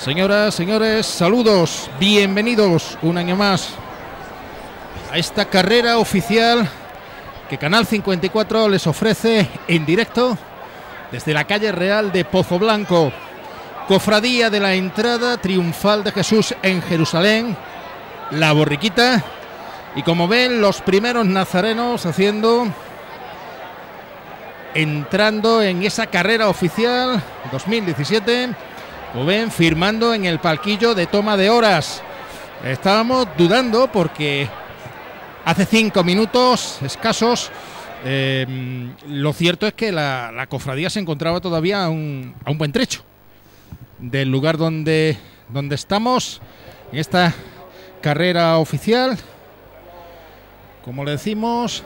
Señoras, señores, saludos, bienvenidos un año más a esta carrera oficial que Canal 54 les ofrece en directo desde la calle Real de Pozoblanco, Cofradía de la Entrada Triunfal de Jesús en Jerusalén, La Borriquita, y como ven, los primeros nazarenos entrando en esa carrera oficial 2017. Como ven, firmando en el palquillo de toma de horas. Estábamos dudando porque hace 5 minutos escasos, lo cierto es que la cofradía se encontraba todavía a un buen trecho del lugar donde estamos en esta carrera oficial. Como le decimos,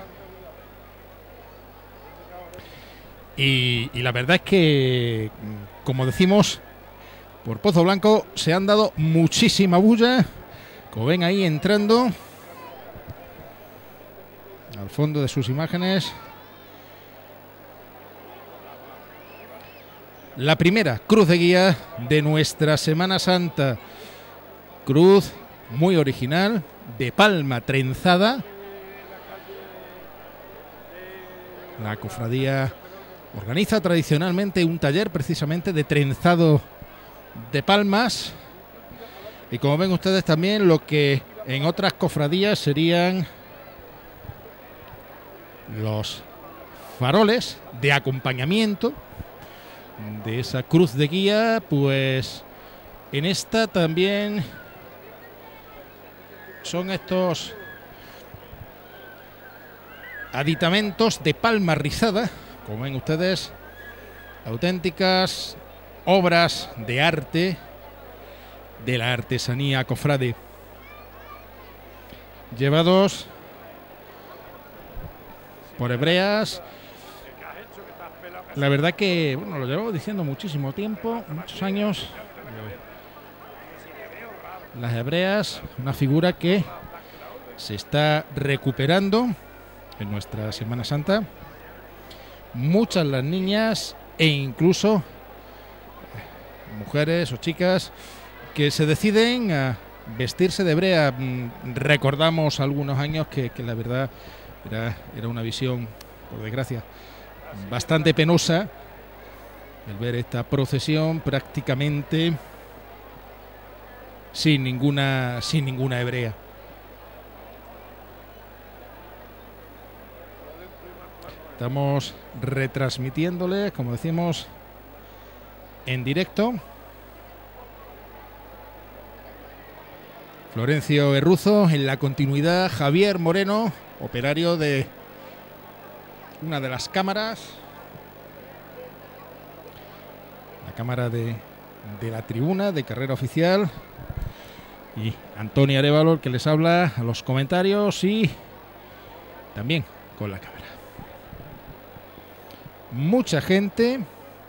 y la verdad es que, como decimos, por Pozoblanco se han dado muchísima bulla. Como ven ahí entrando, al fondo de sus imágenes, la primera cruz de guía de nuestra Semana Santa. Cruz muy original, de palma trenzada. La cofradía organiza tradicionalmente un taller precisamente de trenzado de palmas, y como ven ustedes también lo que en otras cofradías serían los faroles de acompañamiento de esa cruz de guía, pues en esta también son estos aditamentos de palma rizada, como ven ustedes, auténticas obras de arte de la artesanía cofrade, llevados por hebreas. La verdad que, bueno, lo llevamos diciendo muchísimo tiempo, muchos años. Las hebreas, una figura que se está recuperando en nuestra Semana Santa. Muchas las niñas e incluso mujeres o chicas que se deciden a vestirse de hebrea. Recordamos algunos años que la verdad era una visión, por desgracia, bastante penosa el ver esta procesión prácticamente sin ninguna hebrea. Estamos retransmitiéndole, como decimos, en directo. Florencio Herruzo en la continuidad, Javier Moreno, operario de una de las cámaras, la cámara de la tribuna de carrera oficial, y Antonio Arévalo, el que les habla a los comentarios y también con la cámara. Mucha gente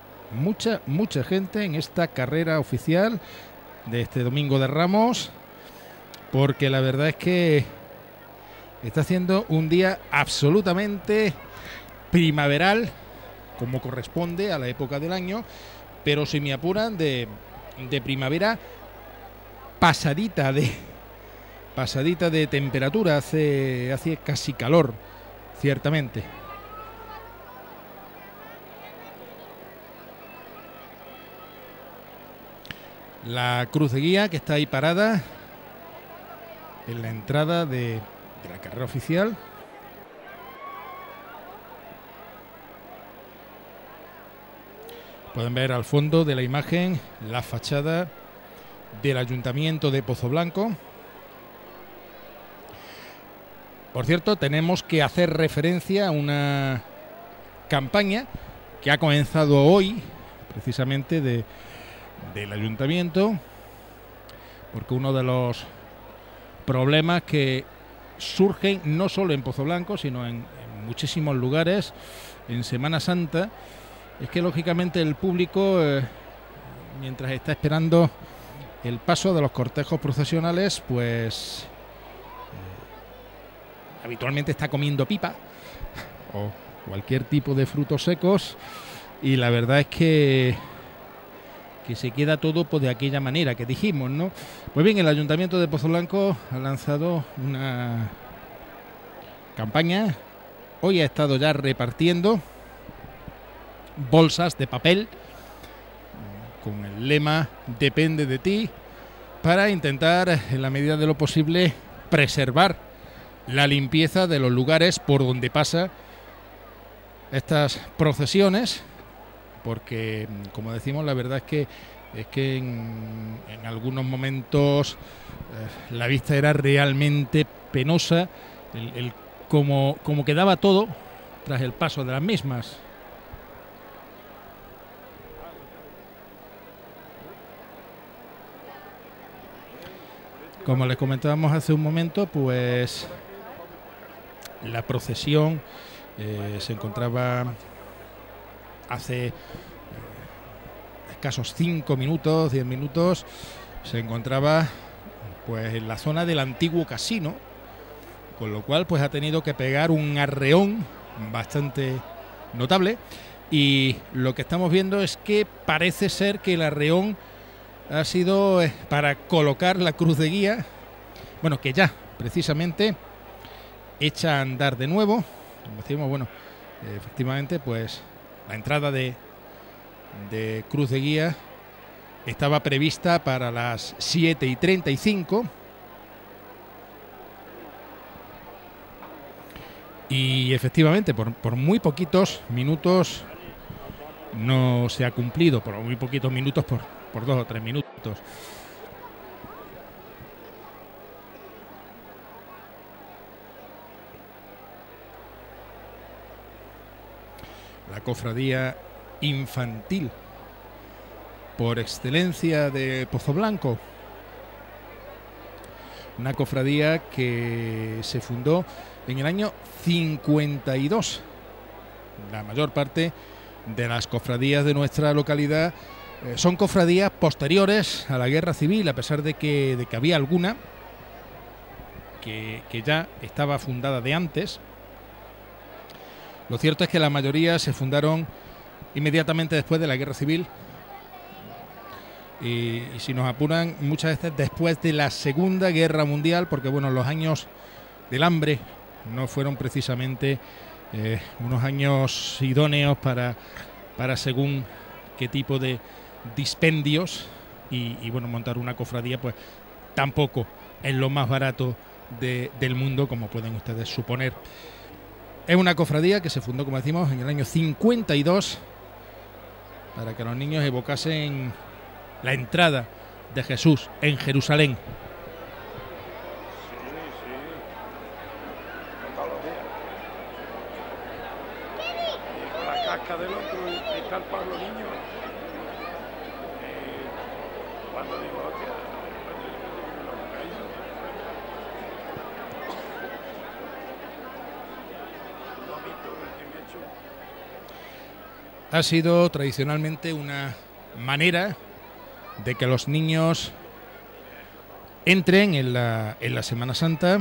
en esta carrera oficial de este Domingo de Ramos, porque la verdad es que está haciendo un día absolutamente primaveral, como corresponde a la época del año, pero si me apuran de primavera pasadita de temperatura. Hace casi calor, ciertamente. La cruz de guía que está ahí parada en la entrada de la carrera oficial. Pueden ver al fondo de la imagen la fachada del Ayuntamiento de Pozoblanco. Por cierto, tenemos que hacer referencia a una campaña que ha comenzado hoy, precisamente del Ayuntamiento, porque uno de los problemas que surgen no solo en Pozoblanco, sino en muchísimos lugares en Semana Santa, es que lógicamente el público, mientras está esperando el paso de los cortejos procesionales, pues habitualmente está comiendo pipa o cualquier tipo de frutos secos, y la verdad es que que se queda todo pues, de aquella manera que dijimos, ¿no? Pues bien, el Ayuntamiento de Pozoblanco ha lanzado una campaña. Hoy ha estado ya repartiendo bolsas de papel con el lema "Depende de ti", para intentar, en la medida de lo posible, preservar la limpieza de los lugares por donde pasa estas procesiones, porque, como decimos, la verdad es que en algunos momentos la vista era realmente penosa, como quedaba todo tras el paso de las mismas. Como les comentábamos hace un momento, pues la procesión se encontraba hace escasos 5 minutos, 10 minutos, se encontraba pues en la zona del antiguo casino, con lo cual pues ha tenido que pegar un arreón bastante notable, y lo que estamos viendo es que parece ser que el arreón ha sido para colocar la cruz de guía, bueno, que ya precisamente echa a andar de nuevo. Como decimos, bueno, efectivamente pues la entrada de cruz de guía estaba prevista para las 7:35 y efectivamente por muy poquitos minutos no se ha cumplido, por muy poquitos minutos, por 2 o 3 minutos. La cofradía infantil por excelencia de Pozoblanco, una cofradía que se fundó en el año 52. La mayor parte de las cofradías de nuestra localidad son cofradías posteriores a la Guerra Civil, a pesar de que había alguna que ya estaba fundada de antes. Lo cierto es que la mayoría se fundaron inmediatamente después de la Guerra Civil y si nos apuran, muchas veces después de la Segunda Guerra Mundial, porque bueno, los años del hambre no fueron precisamente unos años idóneos para según qué tipo de dispendios, y bueno, montar una cofradía pues tampoco es lo más barato del mundo, como pueden ustedes suponer. Es una cofradía que se fundó, como decimos, en el año 52 para que los niños evocasen la entrada de Jesús en Jerusalén. Del otro está el Pablo Niño. Cuando digo, hostia, ha sido tradicionalmente una manera de que los niños entren en la Semana Santa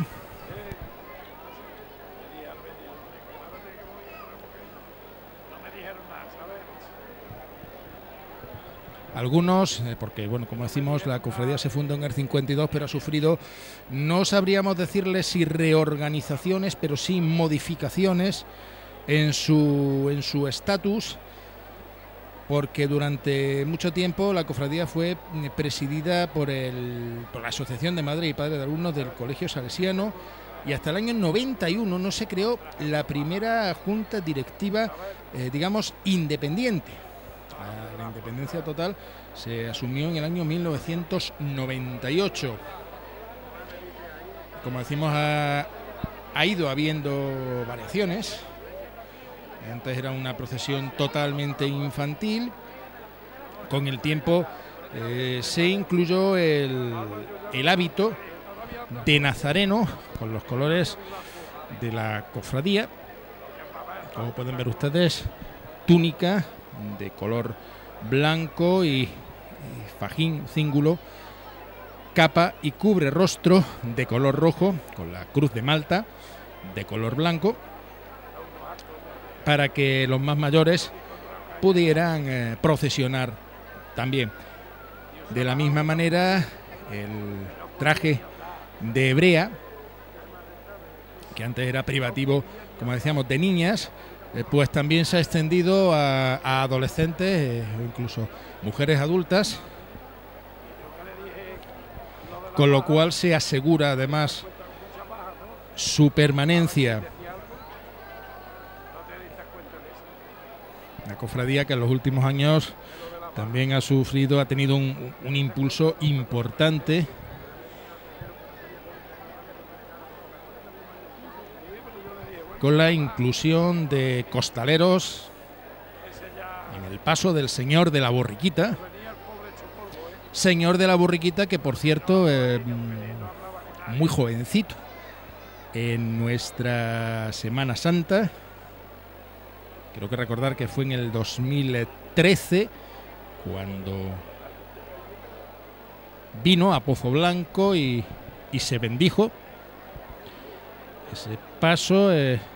algunos, porque bueno, como decimos, la cofradía se fundó en el 52, pero ha sufrido, no sabríamos decirle si reorganizaciones, pero sí modificaciones en su estatus, porque durante mucho tiempo la cofradía fue presidida por la Asociación de Madres y Padres de Alumnos del Colegio Salesiano, y hasta el año 91 no se creó la primera junta directiva, digamos, independiente. La independencia total se asumió en el año 1998. Como decimos, ha ido habiendo variaciones. Antes era una procesión totalmente infantil. Con el tiempo se incluyó el hábito de nazareno con los colores de la cofradía. Como pueden ver ustedes, túnica de color blanco y fajín cíngulo, capa y cubre rostro de color rojo con la cruz de Malta de color blanco, para que los más mayores pudieran procesionar también. De la misma manera, el traje de hebrea, que antes era privativo, como decíamos, de niñas, pues también se ha extendido a adolescentes o incluso mujeres adultas, con lo cual se asegura además su permanencia. Una cofradía que en los últimos años también ha tenido un impulso importante con la inclusión de costaleros en el paso del Señor de la Borriquita. Señor de la Borriquita que, por cierto, muy jovencito en nuestra Semana Santa. Creo que recordar que fue en el 2013 cuando vino a Pozo Blanco y se bendijo ese paso,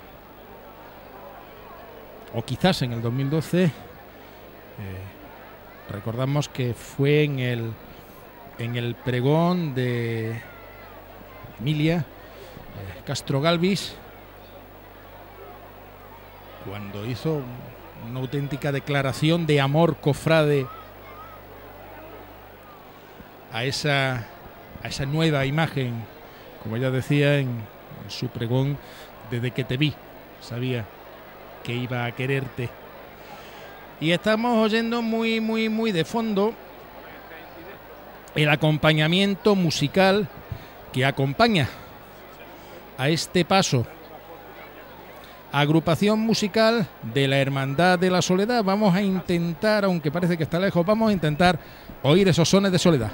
o quizás en el 2012, recordamos que fue en el pregón de Emilia Castro Galvis, cuando hizo una auténtica declaración de amor cofrade a esa nueva imagen, como ella decía en su pregón: desde que te vi sabía que iba a quererte. Y estamos oyendo muy de fondo el acompañamiento musical que acompaña a este paso. Agrupación musical de la Hermandad de la Soledad. Vamos a intentar, aunque parece que está lejos, vamos a intentar oír esos sones de soledad.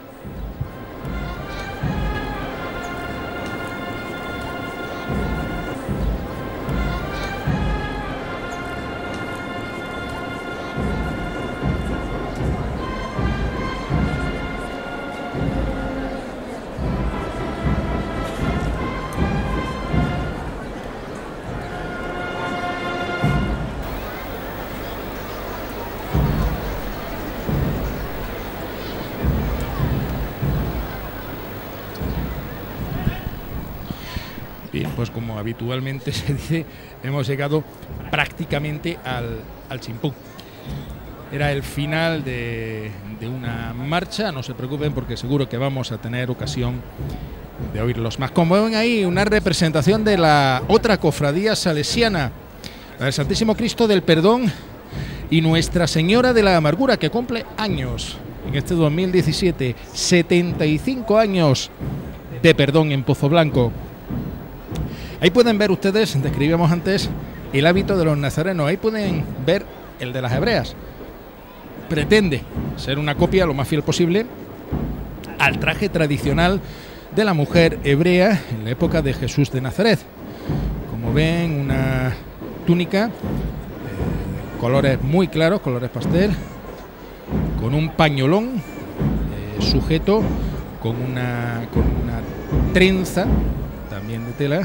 Bien, pues como habitualmente se dice, hemos llegado prácticamente al chimpún. Era el final de una marcha, no se preocupen porque seguro que vamos a tener ocasión de oírlos más. Como ven ahí, una representación de la otra cofradía salesiana, la del Santísimo Cristo del Perdón y Nuestra Señora de la Amargura, que cumple años en este 2017, 75 años de perdón en Pozo Blanco. Ahí pueden ver ustedes, describíamos antes, el hábito de los nazarenos. Ahí pueden ver el de las hebreas. Pretende ser una copia lo más fiel posible al traje tradicional de la mujer hebrea en la época de Jesús de Nazaret. Como ven, una túnica, colores muy claros, colores pastel, con un pañolón sujeto con una trenza también de tela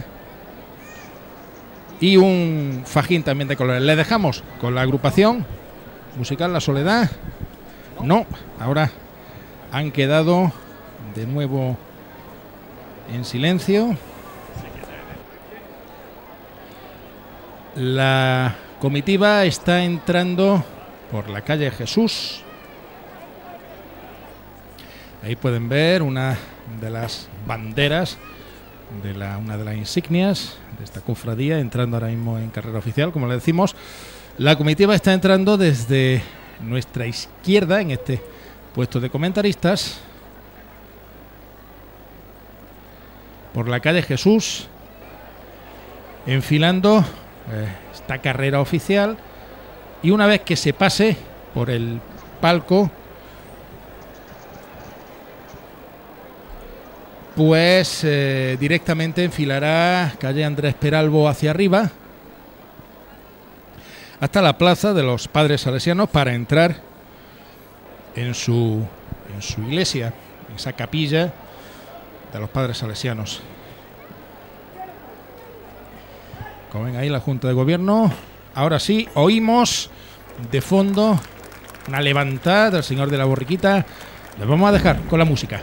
y un fajín también de colores. Le dejamos con la agrupación musical La Soledad. No, ahora han quedado de nuevo en silencio. La comitiva está entrando por la calle Jesús. Ahí pueden ver una de las banderas de una de las insignias de esta cofradía, entrando ahora mismo en carrera oficial, como le decimos. La comitiva está entrando desde nuestra izquierda en este puesto de comentaristas por la calle Jesús, enfilando esta carrera oficial, y una vez que se pase por el palco, pues directamente enfilará calle Andrés Peralbo hacia arriba hasta la plaza de los Padres Salesianos para entrar en su iglesia, en esa capilla de los Padres Salesianos. Como ven ahí, la Junta de Gobierno. Ahora sí, oímos de fondo una levantada del Señor de la Borriquita Les vamos a dejar con la música.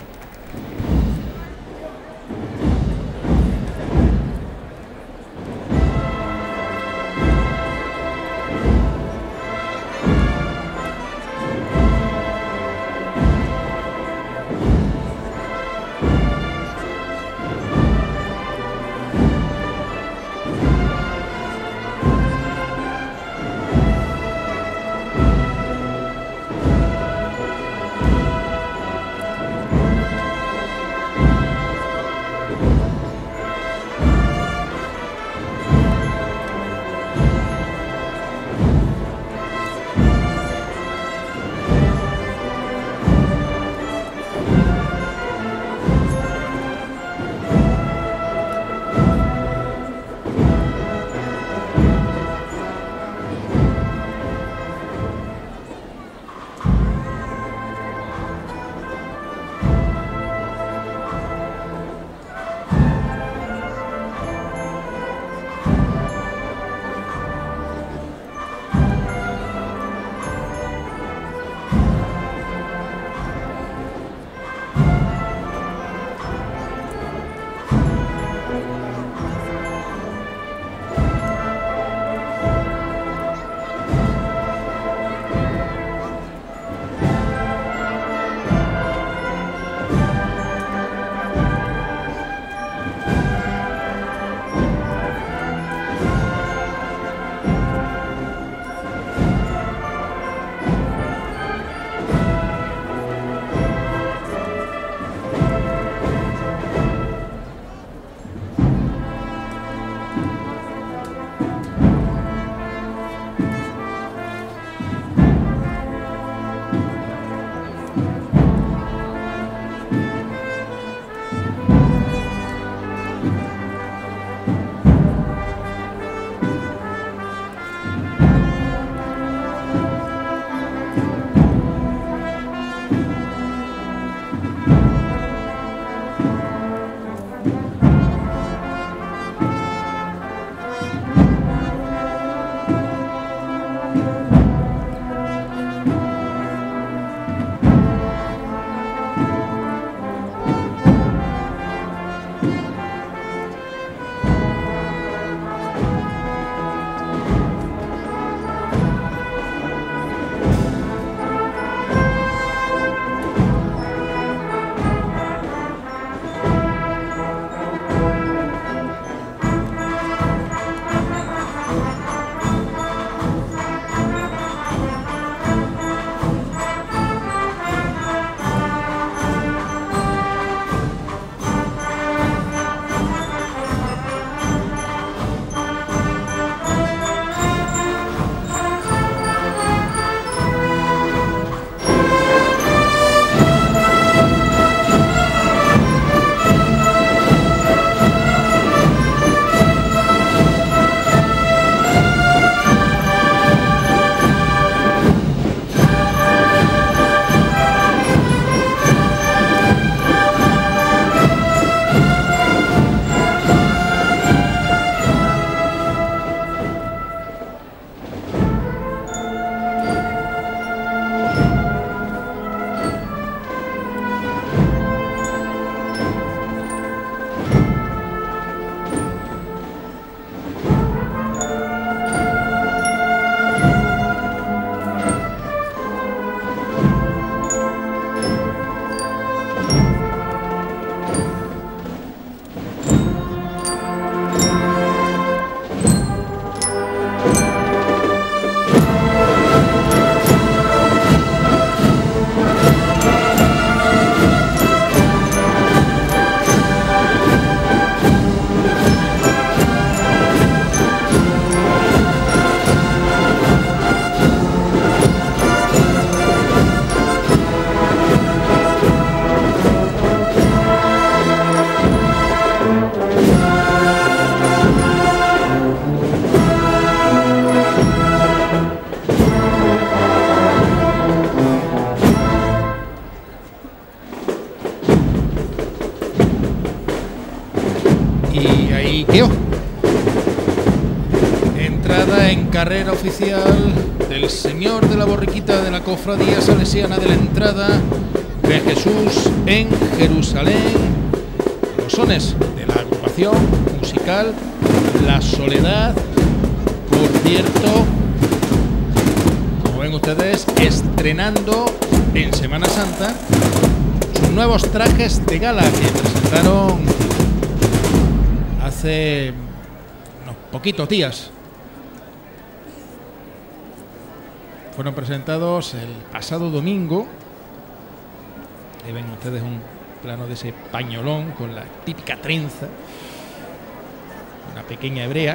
quedó. Entrada en carrera oficial del señor de la borriquita de la Cofradía Salesiana de la Entrada, de Jesús en Jerusalén, los sones de la agrupación musical La Soledad. Por cierto, como ven ustedes, estrenando en Semana Santa sus nuevos trajes de gala que presentaron hace unos poquitos días. Fueron presentados el pasado domingo. Ahí ven ustedes un plano de ese pañolón con la típica trenza, una pequeña hebrea.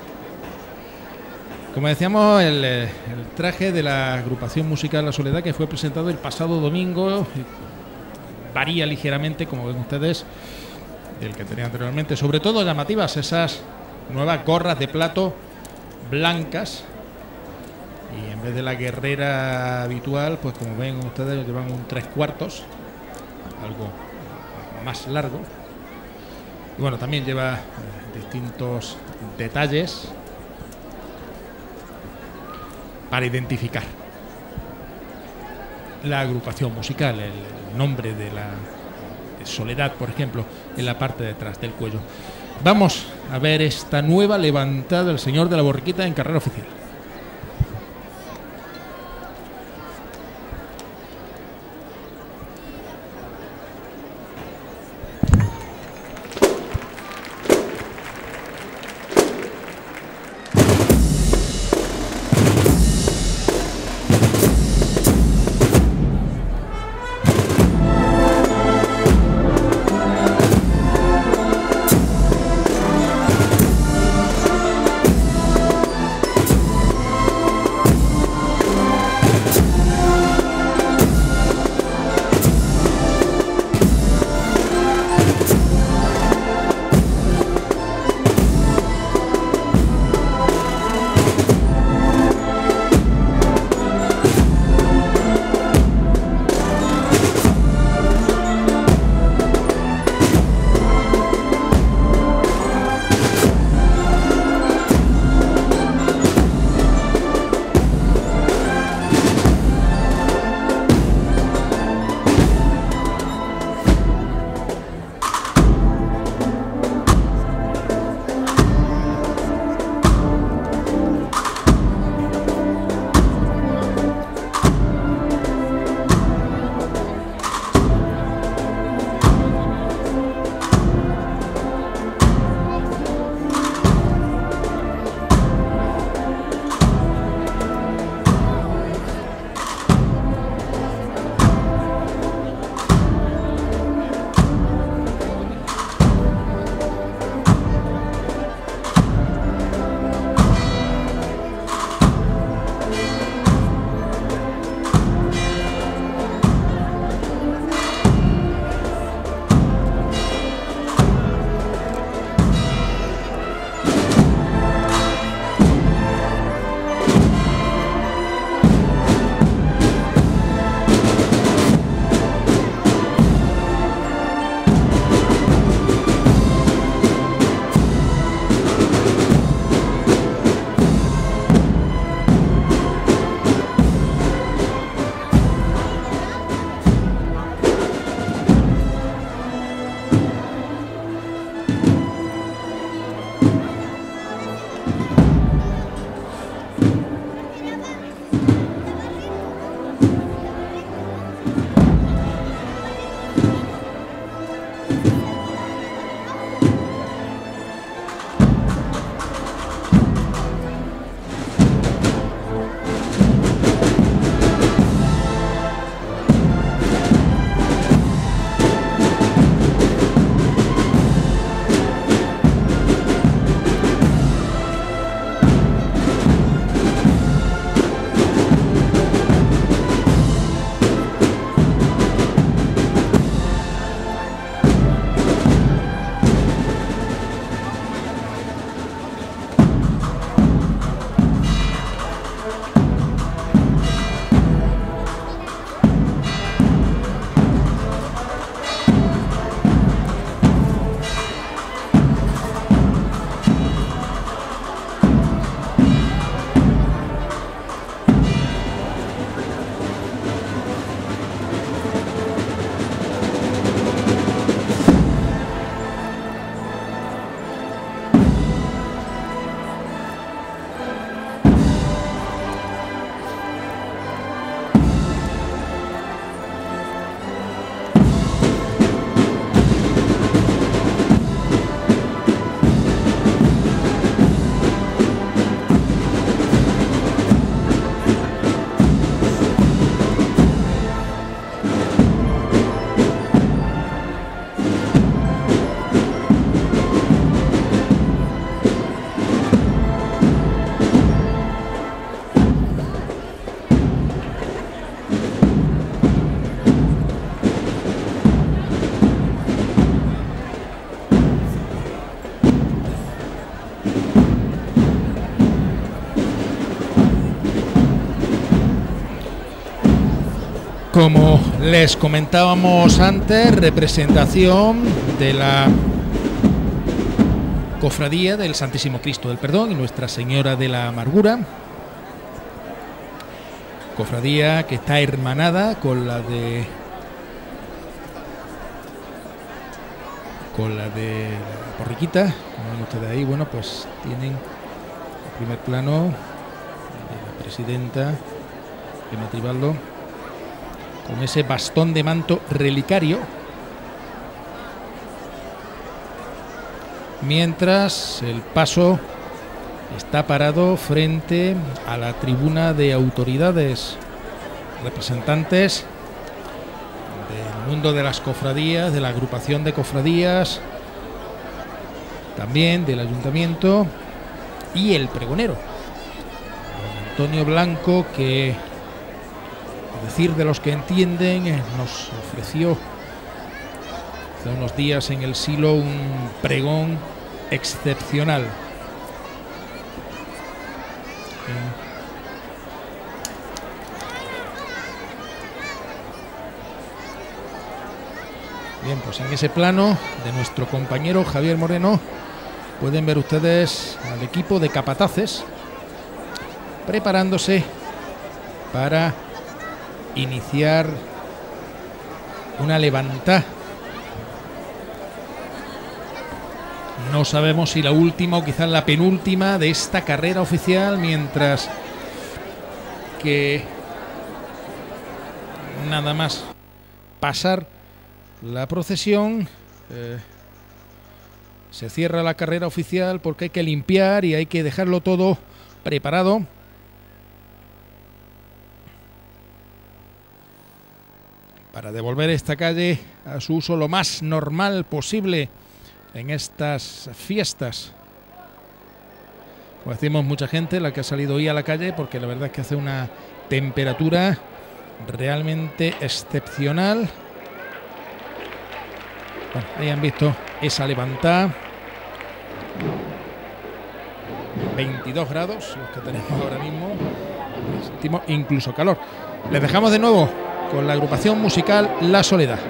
Como decíamos, el traje de la agrupación musical La Soledad, que fue presentado el pasado domingo, varía ligeramente, como ven ustedes, del que tenía anteriormente. Sobre todo llamativas esas nuevas gorras de plato blancas, y en vez de la guerrera habitual, pues como ven ustedes, llevan un 3/4, algo más largo. Y bueno, también lleva distintos detalles para identificar la agrupación musical, el nombre de la Soledad, por ejemplo, en la parte de atrás del cuello. Vamos a ver esta nueva levantada del Señor de la Borriquita en carrera oficial. Como les comentábamos antes, representación de la Cofradía del Santísimo Cristo del Perdón y Nuestra Señora de la Amargura. Cofradía que está hermanada con la de la Borriquita, como ven ustedes ahí. Bueno, pues tienen el primer plano de la presidenta Gemma Tribaldo con ese bastón de manto relicario, mientras el paso está parado frente a la tribuna de autoridades, representantes del mundo de las cofradías, de la agrupación de cofradías, también del ayuntamiento, y el pregonero, don Antonio Blanco, que, a decir de los que entienden, nos ofreció hace unos días en el Silo un pregón excepcional. Bien, pues en ese plano de nuestro compañero Javier Moreno pueden ver ustedes al equipo de capataces preparándose para iniciar una levantá. No sabemos si la última o quizás la penúltima de esta carrera oficial, mientras que nada más pasar la procesión se cierra la carrera oficial, porque hay que limpiar y hay que dejarlo todo preparado para devolver esta calle a su uso lo más normal posible en estas fiestas. Como decimos, mucha gente la que ha salido hoy a la calle, porque la verdad es que hace una temperatura realmente excepcional. Bueno, ahí han visto esa levantada. 22 grados los que tenemos ahora mismo. Sentimos incluso calor. Les dejamos de nuevo con la agrupación musical La Soledad.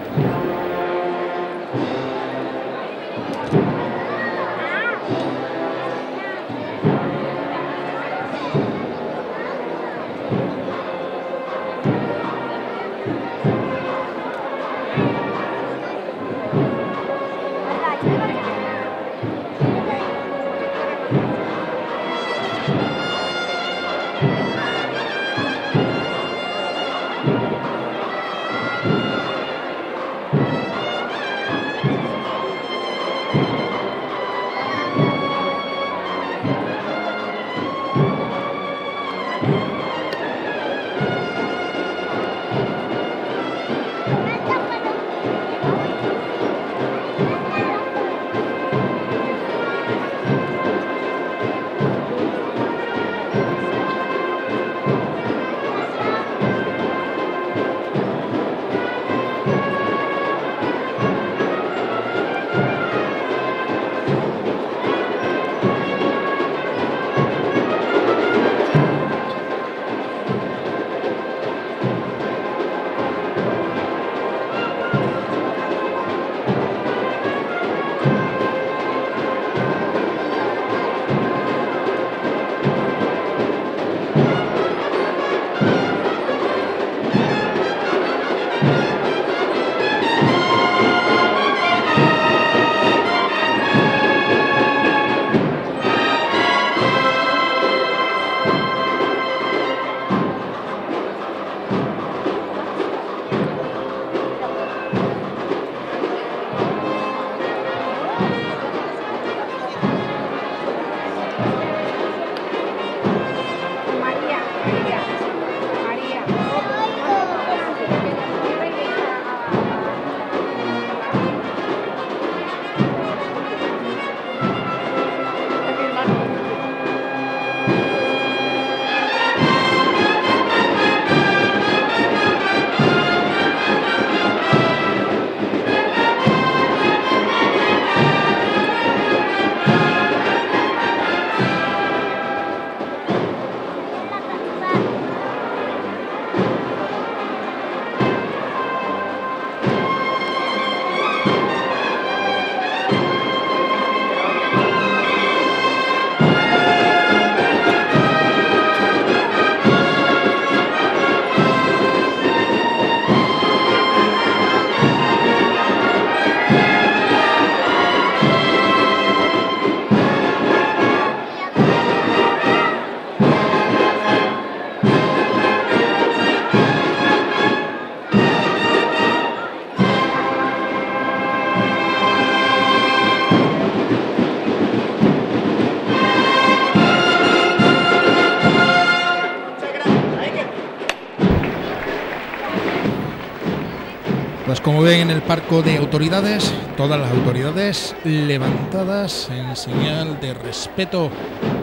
Pues como ven, en el palco de autoridades, todas las autoridades levantadas en señal de respeto.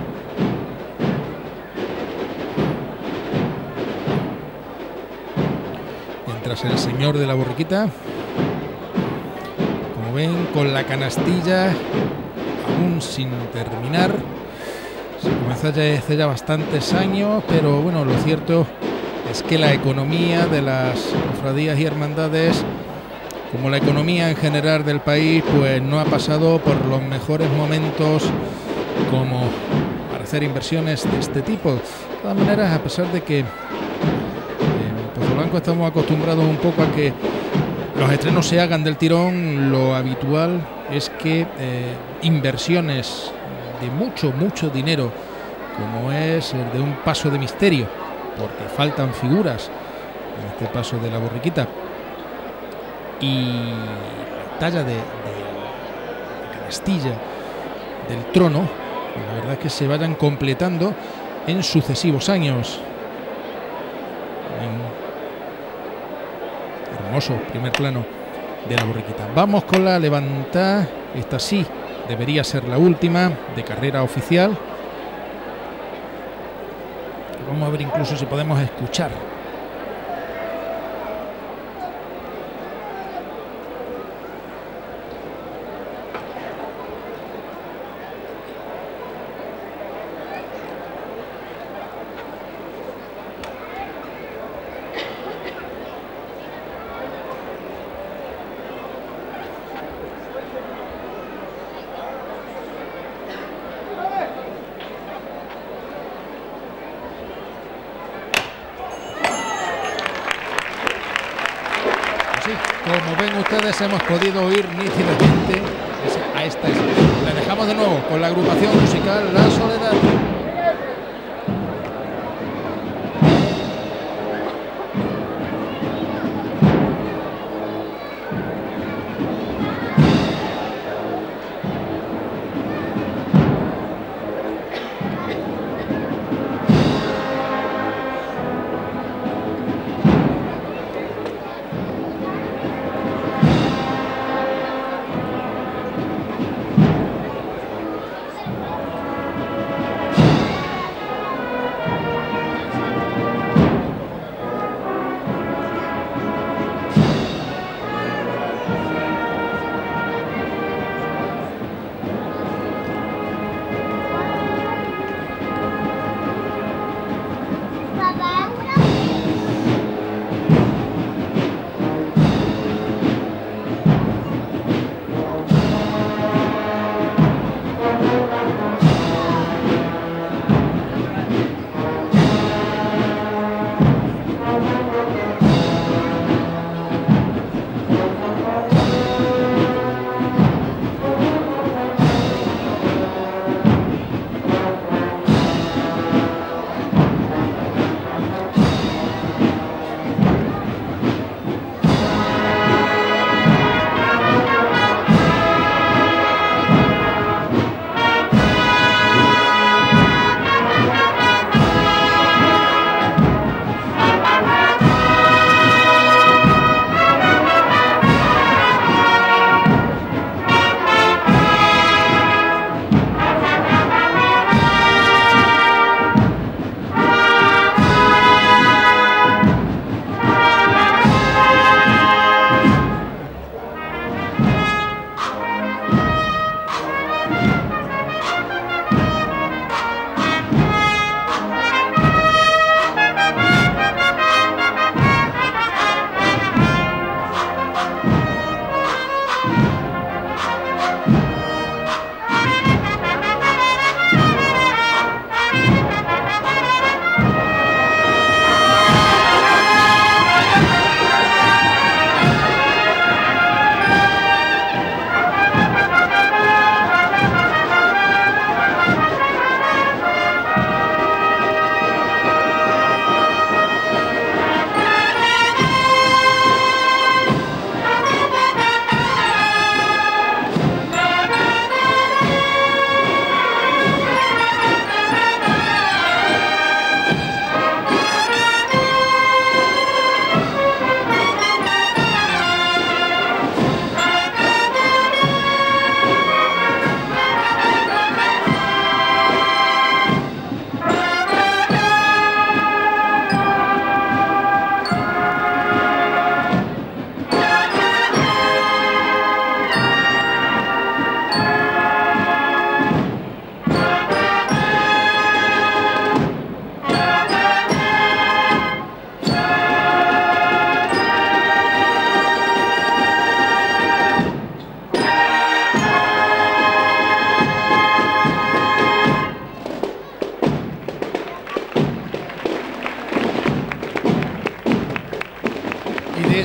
Mientras el señor de la borriquita, como ven, con la canastilla aún sin terminar. Se comenzó hace ya bastantes años, pero bueno, lo cierto es que la economía de las cofradías y hermandades, como la economía en general del país, pues no ha pasado por los mejores momentos como para hacer inversiones de este tipo. De todas maneras, a pesar de que en Pozo Blanco estamos acostumbrados un poco a que los estrenos se hagan del tirón, lo habitual es que inversiones de mucho dinero, como es el de un paso de misterio, porque faltan figuras en este paso de la borriquita, y la talla de canastilla del trono, la verdad es que se vayan completando en sucesivos años. Hermoso primer plano de la borriquita. Vamos con la levantada. Esta sí debería ser la última de carrera oficial. Vamos a ver incluso si podemos escuchar. Como ven ustedes, hemos podido oír nítidamente a esta escena. Le dejamos de nuevo con la agrupación musical La Soledad.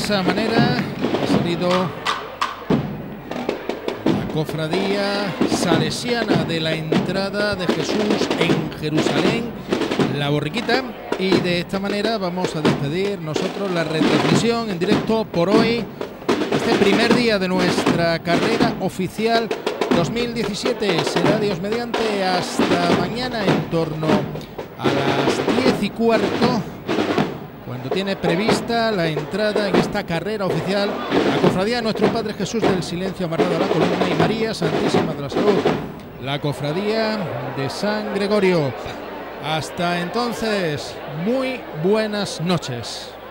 esa manera ha salido la cofradía salesiana de la entrada de Jesús en Jerusalén, la borriquita, y de esta manera vamos a despedir nosotros la retransmisión en directo por hoy, este primer día de nuestra carrera oficial 2017. Será Dios mediante hasta mañana en torno a las 10:15, cuando tiene prevista la entrada en esta carrera oficial la cofradía de Nuestro Padre Jesús del Silencio amarrado a la columna y María Santísima de la Salud, la cofradía de San Gregorio. Hasta entonces, muy buenas noches.